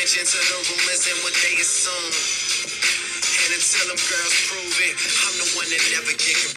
attention to the rumors and what they assume. And until them girls prove it, I'm the one that never get